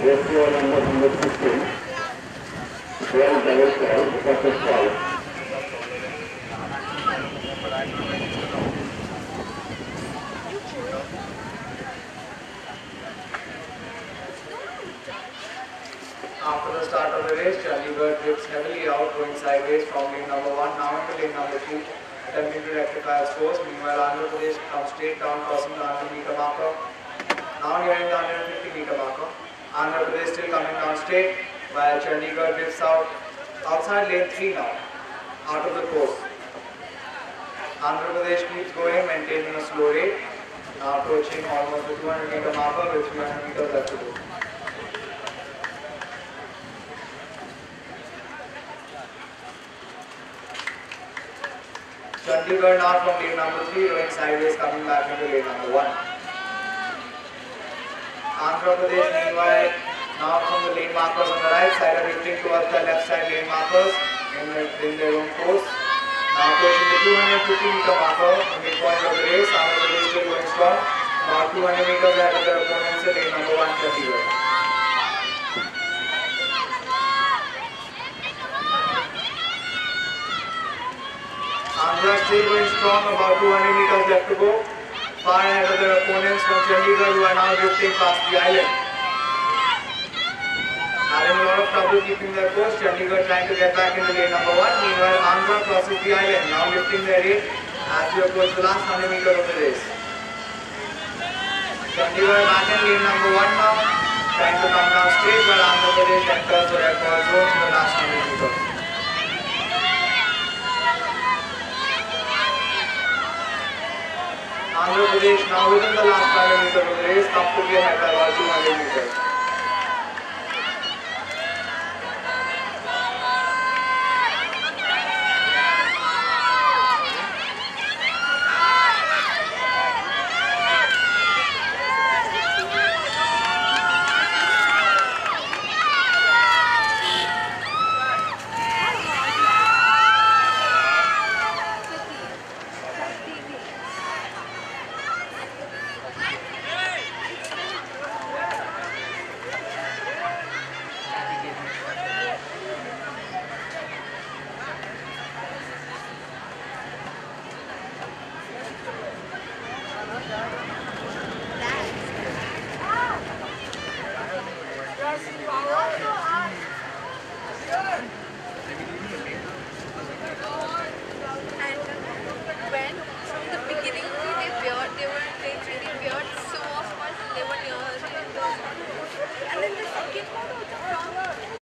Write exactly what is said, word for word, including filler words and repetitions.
Therefore, number number fifteen, twelve double twelve, versus twelve. After the start of the race, Chandigarh drifts heavily out, going sideways from lane number one, now into lane number two, attempting to rectify his course. Meanwhile, Andhra Pradesh comes straight down, crossing the one hundred meter marker. Now nearing the one hundred fifty meter marker. Andhra Pradesh still coming down straight, while Chandigarh drifts out outside lane three now, out of the course. Andhra Pradesh keeps going, maintaining a slow rate, now approaching almost the two hundred meter marker with three hundred meters left to go. Chandigarh now from lane number three, going sideways, coming back into lane number one. Andhra Pradesh meanwhile now from the lane markers on the right side are drifting towards the left side lane markers in, the, in their own course. Now approaching the two hundred fifty meter marker, the midpoint of the race. Andhra Pradesh still going strong, about two hundred meters ahead of their opponents in lane number one, Chandigarh. Andhra still going strong, about two hundred meters left to go. Far ahead of their opponents from Chandigarh, who are now drifting past the island. Having a lot of trouble keeping their course, Chandigarh trying to get back into lane number one. Meanwhile, Andhra crosses the island, now lifting their rate as we approach the last one hundred meters of the race. Chandigarh back in lane number one now, trying to come down straight, while Andhra Pradesh enters the red ball zone for the last one hundred meters. Andhra Pradesh now within the last one hundred meters of the race, comfortably ahead by about two hundred meters. And then the second one was from